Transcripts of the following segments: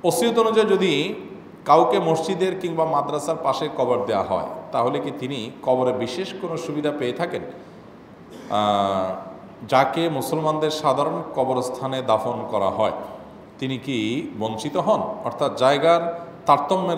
ওসিয়ত অনুযায়ী যদি কাউকে মসজিদের কিংবা মাদ্রাসার পাশে কবর দেওয়া হয় তাহলে কি তিনি কবরে বিশেষ কোনো সুবিধা পেয়ে থাকেন? যাকে মুসলমানদের সাধারণ কবরস্থানে দাফন করা হয় তিনি কি বঞ্চিত হন? অর্থাৎ জায়গার তারতম্যের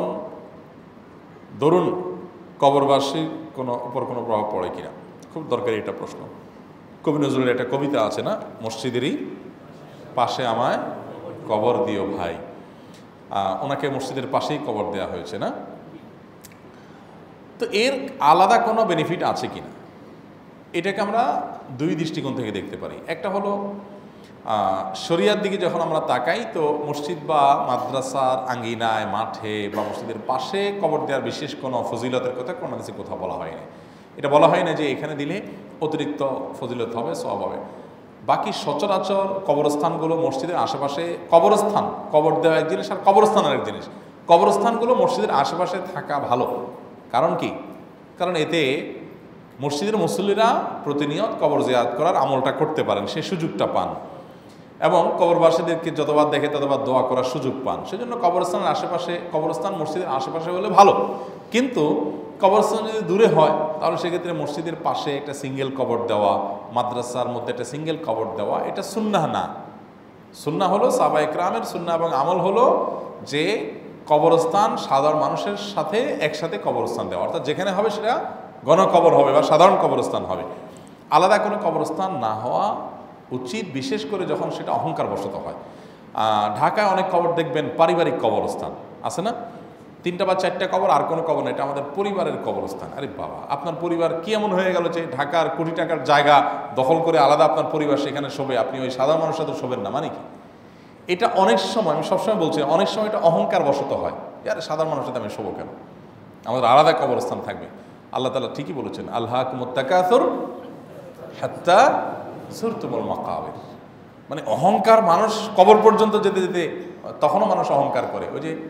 দরুন কবরবাসীর উপর কোনো প্রভাব পড়ে কিনা? খুব দরকারি এটা প্রশ্ন। কবি নজরুলের একটা কবিতা আছে না, মসজিদেরই পাশে আমায় কবর দিও ভাই। ওনাকে মসজিদের পাশেই কবর দেওয়া হয়েছে না? তো এর আলাদা কোনো বেনিফিট আছে কিনা এটাকে আমরা দুই দৃষ্টিকোণ থেকে দেখতে পারি। একটা হলো শরিয়ার দিকে যখন আমরা তাকাই তো মসজিদ বা মাদ্রাসার আঙ্গিনায়, মাঠে বা মসজিদের পাশে কবর দেওয়ার বিশেষ কোনো ফজিলতের কথা কোনো কিছু কোথাও বলা হয়নি। এটা বলা হয় না যে এখানে দিলে অতিরিক্ত ফজিলত হবে, সওয়াব হবে। বাকি সচরাচর কবরস্থানগুলো মসজিদের আশেপাশে, কবরস্থান কবর দেওয়া এক জিনিস আর কবরস্থান আরেক জিনিস। কবরস্থানগুলো মসজিদের আশেপাশে থাকা ভালো। কারণ কি? কারণ এতে মসজিদের মুসল্লিরা প্রতিনিয়ত কবর জিয়ারত করার আমলটা করতে পারেন, সে সুযোগটা পান, এবং কবরবাসীদেরকে যতবার দেখে ততবার দোয়া করার সুযোগ পান। সেজন্য কবরস্থানের আশেপাশে, কবরস্থান মসজিদের আশেপাশে হলে ভালো। কিন্তু কবরস্থান যদি দূরে হয় তাহলে সেক্ষেত্রে মসজিদের পাশে একটা সিঙ্গেল কবর দেওয়া, মাদ্রাসার মধ্যে একটা সিঙ্গেল কবর দেওয়া, এটা সুন্নাহ না। সুন্নাহ হলো সাহাবা ইকরামের সুন্নাহ এবং আমল হলো যে কবরস্থান সাধারণ মানুষের সাথে একসাথে কবরস্থান দেওয়া, অর্থাৎ যেখানে হবে সেটা গণকবর হবে বা সাধারণ কবরস্থান হবে, আলাদা কোনো কবরস্থান না হওয়া উচিত, বিশেষ করে যখন সেটা অহংকার বশত হয়। ঢাকায় অনেক কবর দেখবেন পারিবারিক কবরস্থান আছে না, 3টা বা 4টা কবর, আর কোনো কবর না, এটা আমাদের পরিবারের কবরস্থান। আরে বাবা, আপনার পরিবার কি এমন হয়ে গেল যে ঢাকার কোটি টাকার জায়গা দখল করে আলাদা আপনার পরিবার সেখানে শোবে, আপনি ওই সাধারণ মানুষের সাথে শোবেন না? মানে কি? এটা অনেক সময়, আমি সবসময় বলছি, অনেক সময় এটা অহংকার বশত হয়। আরে সাধারণ মানুষের সাথে আমি শোবো কেন, আমাদের আলাদা কবরস্থান থাকবে। আল্লাহ তাআলা ঠিকই বলেছেন, আলহাকুমুত তাকাসুর হাত্তা যুরতুমুল মাকাবির। মানে অহংকার, মানুষ কবর পর্যন্ত যেতে যেতে তখনও মানুষ অহংকার করে। ওই যে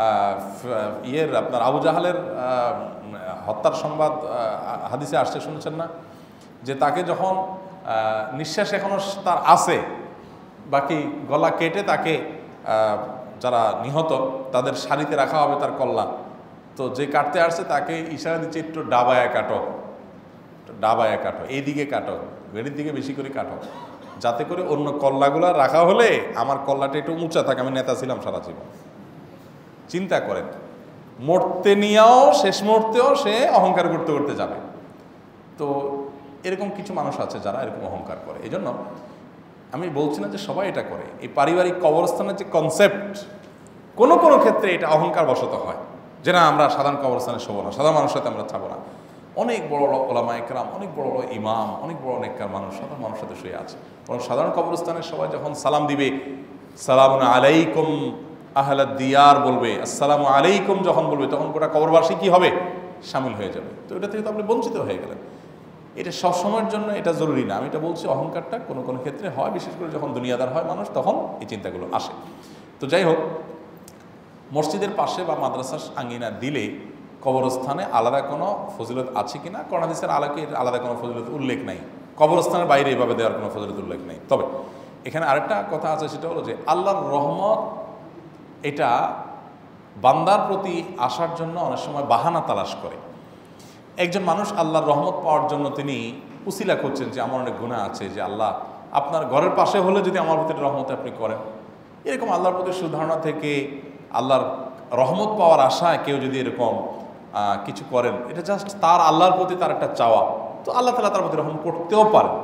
আপনার আবু জাহালের হত্যার সংবাদ হাদিসে আসছে, শুনেছেন না? যে তাকে যখন নিঃশ্বাস এখনো তার আছে, বাকি গলা কেটে তাকে যারা নিহত তাদের শাড়িতে রাখা হবে তার কল্লা, তো যে কাটতে আসছে তাকে ইশারা দিচ্ছে, একটু ডাবায়া কাটো, ডাবায়া কাটো, এইদিকে কাটো, বেড়ির দিকে বেশি করে কাটো, যাতে করে অন্য কল্লাগুলো রাখা হলে আমার কল্লাটা একটু উঁচা থাকে, আমি নেতা ছিলাম সারা জীবন। চিন্তা করেন, মরতে নিয়েও শেষ মুহূর্তেও সে অহংকার করতে করতে যাবে। তো এরকম কিছু মানুষ আছে যারা এরকম অহংকার করে। এই জন্য আমি বলছি না যে সবাই এটা করে। এই পারিবারিক কবরস্থানের যে কনসেপ্ট, কোনো কোনো ক্ষেত্রে এটা অহংকার বশত হয়, যে না আমরা সাধারণ কবরস্থানে শোবো না, সাধারণ মানুষের সাথে আমরা থাকবো না। অনেক বড় বড় ওলামা একরাম, অনেক বড় বড় ইমাম, অনেক বড় নেককার মানুষ সাধারণ মানুষের সাথে শুয়ে আছে। বরং সাধারণ কবরস্থানের সবাই যখন সালাম দিবে, সালামুন আলাইকুম আহলাদ দিয়ার বলবে, আসসালামু আলাইকুম যখন বলবে, তখন গোটা কবরবাসী কি হবে? শামিল হয়ে যাবে। তো এটা থেকে তো আপনি বঞ্চিত হয়ে গেলেন। এটা সবসময়ের জন্য এটা জরুরি না। আমি এটা বলছি, অহংকারটা কোনো কোনো ক্ষেত্রে হয়, বিশেষ করে যখন দুনিয়াদার হয় মানুষ, তখন এই চিন্তাগুলো আসে। তো যাই হোক, মসজিদের পাশে বা মাদ্রাসার আঙ্গিনা দিলে কবরস্থানে আলাদা কোনো ফজিলত আছে কিনা, কোরআন হাদিসের আলোকে আলাদা কোনো ফজিলত উল্লেখ নাই। কবরস্থানের বাইরে এইভাবে দেওয়ার কোনো ফজিলত উল্লেখ নেই। তবে এখানে আরেকটা কথা আছে, সেটা হলো যে আল্লাহর রহমত এটা বান্দার প্রতি আসার জন্য অনেক সময় বাহানা তালাশ করে। একজন মানুষ আল্লাহর রহমত পাওয়ার জন্য তিনি উসিলা করছেন যে আমার অনেক গুনাহ আছে, যে আল্লাহ আপনার ঘরের পাশে হলে যদি আমার প্রতি রহমত আপনি করেন, এরকম আল্লাহর প্রতি সুধারণা থেকে আল্লাহর রহমত পাওয়ার আশায় কেউ যদি এরকম কিছু করেন, এটা জাস্ট তার আল্লাহর প্রতি তার একটা চাওয়া, তো আল্লাহ তাআলা তার প্রতি রহমত করতেও পারেন।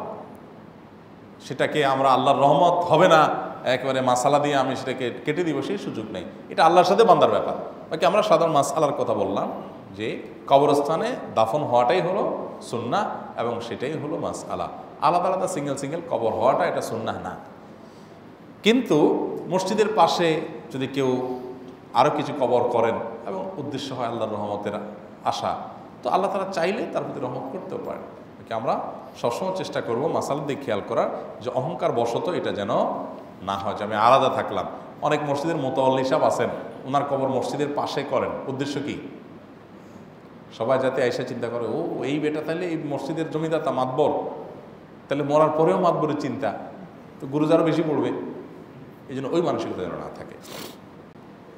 সেটাকে আমরা আল্লাহর রহমত হবে না একেবারে মাসালা দিয়ে আমি সেটাকে কেটে দিব, সেই সুযোগ নেই। এটা আল্লাহর সাথে বান্দার ব্যাপার। বাকি আমরা সাধারণ মাসালার কথা বললাম যে কবরস্থানে দাফন হওয়াটাই হলো সুন্নাহ এবং সেটাই হলো মাসআলা। আলাদা আলাদা সিঙ্গেল সিঙ্গেল কবর হওয়াটা এটা সুন্নাহ না। কিন্তু মসজিদের পাশে যদি কেউ আরও কিছু কবর করেন এবং উদ্দেশ্য হয় আল্লাহর রহমতের আশা, তো আল্লাহ তাআলা চাইলে তার প্রতি রহমত করতেও পারেন। আমরা সবসময় চেষ্টা করব মাসালার দিকে খেয়াল করার, যে অহংকার বশত এটা যেন না হয় যে আমি আলাদা থাকলাম। অনেক মসজিদের মোতাওয়াল্লি সাহেব আছেন, ওনার কবর মসজিদের পাশে করেন, উদ্দেশ্য কি? সবাই যাতে আইসা চিন্তা করে, ও এই বেটা তাহলে এই মসজিদের জমিদাতা মাতবর, তাহলে মরার পরেও মাতবরের চিন্তা, তো গুরুজারও বেশি পড়বে। এই জন্য ওই মানসিকতা যেন না থাকে।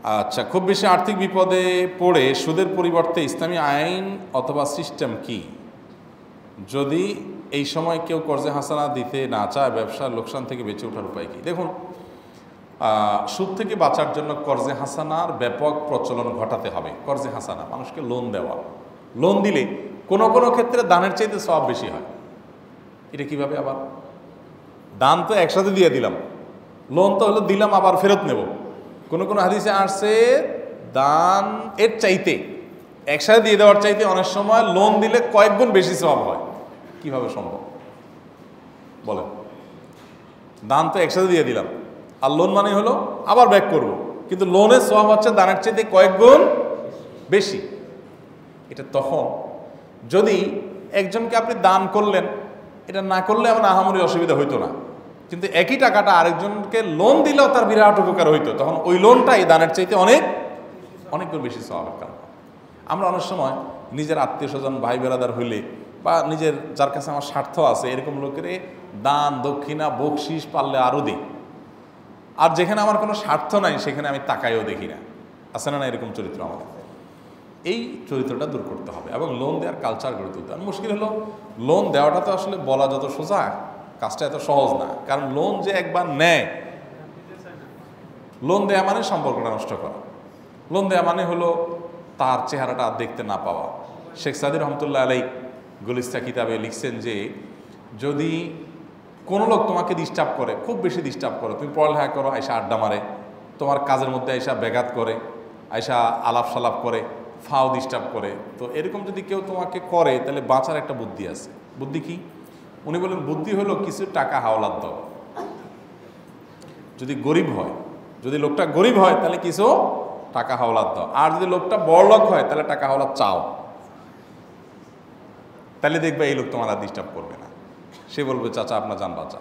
আচ্ছা, খুব বেশি আর্থিক বিপদে পড়ে সুদের পরিবর্তে ইসলামী আইন অথবা সিস্টেম কি? যদি এই সময় কেউ কর্জে হাসানা দিতে না চায়, ব্যবসার লোকসান থেকে বেঁচে ওঠার উপায় কি? দেখুন, সুদ থেকে বাঁচার জন্য কর্জে হাসানার ব্যাপক প্রচলন ঘটাতে হবে। কর্জে হাসানা মানুষকে লোন দেওয়া, লোন দিলে কোনো কোনো ক্ষেত্রে দানের চাইতে সওয়াব বেশি হয়। এটা কিভাবে? আবার দান তো একসাথে দিয়ে দিলাম, লোন তো হলো দিলাম আবার ফেরত নেব। কোনো কোনো হাদিসে আসছে দান এর চাইতে, একসাথে দিয়ে দেওয়ার চাইতে অনেক সময় লোন দিলে কয়েক গুণ বেশি সওয়াব হয়। কিভাবে সম্ভব বলেন? দান তো একসাথে দিয়ে দিলাম, আর লোন মানে হলো আবার ব্যাক করব, কিন্তু লোনের সওয়াব হচ্ছে দানের চাইতে কয়েক গুণ বেশি। এটা তখন যদি একজনকে আপনি দান করলেন, এটা না করলে আমার আহামরি অসুবিধা হইতো না, কিন্তু একই টাকাটা আরেকজনকে লোন দিলেও তার বিরাট উপকার হইতো, তখন ওই লোনটা এই দানের চাইতে অনেক অনেক গুণ বেশি সওয়াবের কারণ। আমরা অনেক সময় নিজের আত্মীয় স্বজন ভাই বেরাদার হইলে বা নিজের যার কাছে আমার স্বার্থ আছে এরকম লোকের দান দক্ষিণা বকশিস পারলে আরও দিই, আর যেখানে আমার কোনো স্বার্থ নাই সেখানে আমি তাকাইও দেখি না। আছে না এরকম চরিত্র আমাদের? এই চরিত্রটা দূর করতে হবে এবং লোন দেওয়ার কালচার গড়ে তুলতে হবে। মুশকিল হলো লোন দেওয়াটা তো আসলে বলা যত সোজা, কাজটা এত সহজ না। কারণ লোন যে একবার নেয়, লোন দেয়া মানে সম্পর্কটা নষ্ট করা। লোন দেয়া মানে হলো তার চেহারাটা দেখতে না পাওয়া। শেখ সাদি রহমতুল্লাহ আলাই গুলিস্তা কিতাবে লিখছেন যে যদি কোনো লোক তোমাকে ডিস্টার্ব করে, খুব বেশি ডিস্টার্ব করে, তুমি পড়ালেখা করো, আয়সা আড্ডা মারে, তোমার কাজের মধ্যে আয়সা ব্যাঘাত করে, আয়সা আলাপ সালাপ করে, ফাও ডিস্টার্ব করে, তো এরকম যদি কেউ তোমাকে করে তাহলে বাঁচার একটা বুদ্ধি আছে। বুদ্ধি কি? উনি বলেন বুদ্ধি হলো কিছু টাকা হাওলাত দাও। যদি গরিব হয়, যদি লোকটা গরিব হয় তাহলে কিছু টাকা হাওলাত দাও, আর যদি লোকটা বড়লোক হয় তাহলে টাকা হাওলাত চাও, তাহলে দেখবে এই লোক তোমার আর ডিস্টার্ব করবে না। সে বলবে চাচা আপনার যান বাঁচা।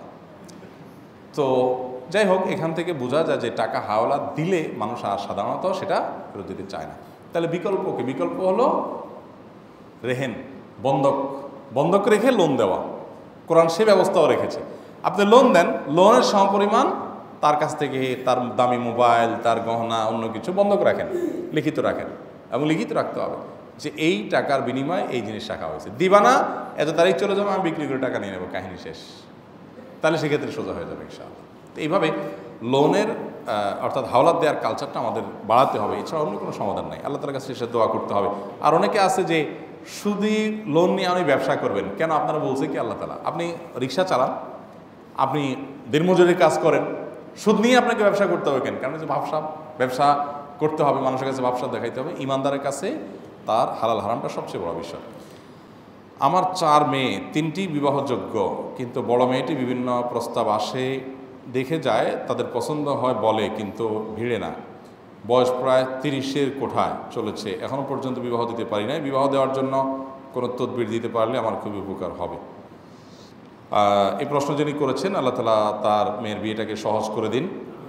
তো যাই হোক, এখান থেকে বোঝা যায় যে টাকা হাওলাত দিলে মানুষ আর সাধারণত সেটা ফেরত দিতে চায় না। তাহলে বিকল্প কি? বিকল্প হলো রেহেন, বন্ধক, বন্ধক রেখে লোন দেওয়া। কোরআন সে ব্যবস্থাও রেখেছে। আপনি লোন দেন, লোনের সমপরিমাণ তার কাছ থেকে তার দামি মোবাইল, তার গহনা, অন্য কিছু বন্ধক রাখেন, লিখিত রাখেন, এবং লিখিত রাখতে হবে যে এই টাকার বিনিময়ে এই জিনিস রাখা হয়েছে। দিবানা এত তারিখ চলে যাবে, আমি বিক্রি করে টাকা নিয়ে নেবো, কাহিনী শেষ। তাহলে সেক্ষেত্রে সোজা হয়ে যাবে ইনশাআল্লাহ। তো এইভাবে লোনের অর্থাৎ হাওলাত দেওয়ার কালচারটা আমাদের বাড়াতে হবে, এছাড়া অন্য কোনো সমাধান নাই। আল্লাহ তাআলার কাছে সে দোয়া করতে হবে। আর অনেকে আছে যে শুধু লোন নিয়ে আপনি ব্যবসা করবেন, কেন? আপনারা বলছে কি আল্লাহ তাআলা, আপনি রিক্সা চালান, আপনি দিনমজুরির কাজ করেন, সুদ নিয়ে আপনাকে ব্যবসা করতে হবে কেন? কারণ যে ব্যবসা করতে হবে, মানুষের কাছে ব্যবসা দেখাইতে হবে। ইমানদারের কাছে তার হালাল হারামটা সবচেয়ে বড় বিষয়। আমার 4 মেয়ে, 3টি বিবাহযোগ্য, কিন্তু বড় মেয়েটি বিভিন্ন প্রস্তাব আসে, দেখে যায়, তাদের পছন্দ হয় বলে, কিন্তু ভিড়ে না। বয়স প্রায় 30-এর কোঠায় চলেছে, এখনও পর্যন্ত বিবাহ দিতে পারি নাই। বিবাহ দেওয়ার জন্য কোনো তদবির দিতে পারলে আমার খুবই উপকার হবে। এই প্রশ্ন যিনি করেছেন, আল্লাহ তাআলা তার মেয়ের বিয়েটাকে সহজ করে দিন।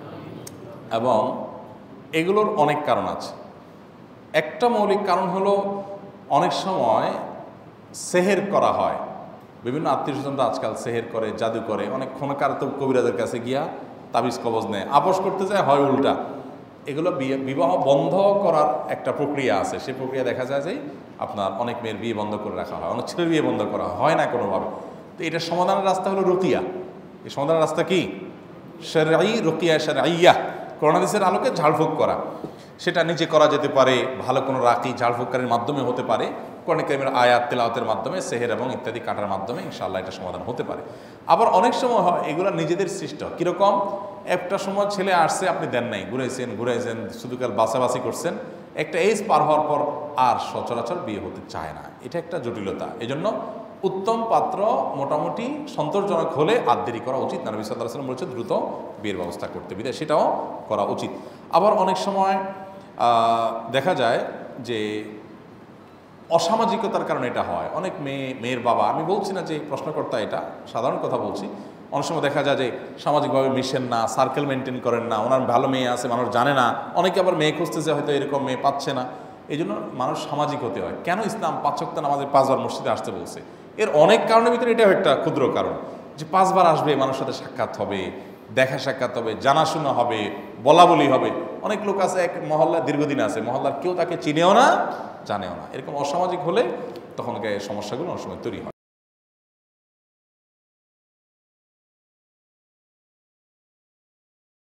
এবং এগুলোর অনেক কারণ আছে। একটা মৌলিক কারণ হলো অনেক সময় সেহের করা হয়। বিভিন্ন আত্মীয় স্বজনরা আজকাল সেহের করে, জাদু করে, অনেক ক্ষণকারত কবিরাজের কাছে গিয়া তাবিজ কবজ নেয়, আপোষ করতে যায়, হয় উল্টা। এগুলো বিবাহ বন্ধ করার একটা প্রক্রিয়া আছে, সেই প্রক্রিয়া দেখা যায় যে আপনার অনেক মেয়ের বিয়ে বন্ধ করে রাখা হয়, অনেক ছেলের বিয়ে বন্ধ করা হয় না কোনোভাবে। তো এটা সমাধানের রাস্তা হলো রুকিয়া। এই সমাধানের রাস্তা কি? শরঈ রুকিয়া শরঈয়া, কোরআন হাদিসের আলোকে ঝাড়ফুঁক করা। সেটা নিজে করা যেতে পারে, ভালো কোনো রাকি ঝাড়ফুঁকারের মাধ্যমে হতে পারে, কোরআন কারীমের আয়াত তেলাওয়াতের মাধ্যমে, সেহের এবং ইত্যাদি কাটার মাধ্যমে ইনশাআল্লাহ এটা সমাধান হতে পারে। আবার অনেক সময় হয় এগুলো নিজেদের সৃষ্ট। কীরকম? একটা সময় ছেলে আসছে, আপনি দেন নাই, ঘুরাইছেন, শুধু কাল বাছাবাছি করছেন, একটা এজ পার হওয়ার পর আর সচরাচর বিয়ে হতে চায় না। এটা একটা জটিলতা। এজন্য উত্তম পাত্র মোটামুটি সন্তোষজনক হলে আর দেরি করা উচিত না। নবী সাল্লাল্লাহু আলাইহি ওয়াসাল্লাম বলেছেন দ্রুত বিয়ের ব্যবস্থা করতে, বিধায় সেটাও করা উচিত। আবার অনেক সময় দেখা যায় যে অসামাজিকতার কারণে এটা হয়। অনেক মেয়ের বাবা, আমি বলছি না যে প্রশ্নকর্তা, এটা সাধারণ কথা বলছি, অনেক সময় দেখা যায় যে সামাজিকভাবে মিশেন না, সার্কেল মেনটেন করেন না, ওনার ভালো মেয়ে আছে মানুষ জানে না, অনেকে আবার মেয়ে খুঁজতেছে, হয়তো এরকম মেয়ে পাচ্ছে না, এই জন্য মানুষ সামাজিক হতে হয়। কেন ইসলাম 5 ওয়াক্ত নামাজে 5 বার মসজিদে আসতে বলছে? এর অনেক কারণের ভিতরে এটাও একটা ক্ষুদ্র কারণ, যে 5 বার আসবে, মানুষের সাথে সাক্ষাৎ হবে, দেখা সাক্ষাৎ হবে, জানাশোনা হবে, বলা বলি হবে। অনেক লোক আছে এক মহল্লা দীর্ঘদিন আছে, মহল্লার কেউ তাকে চিনেও না জানেও না, এরকম অসামাজিক হলে তখন সমস্যাগুলো অনেক সময় তৈরি হয়।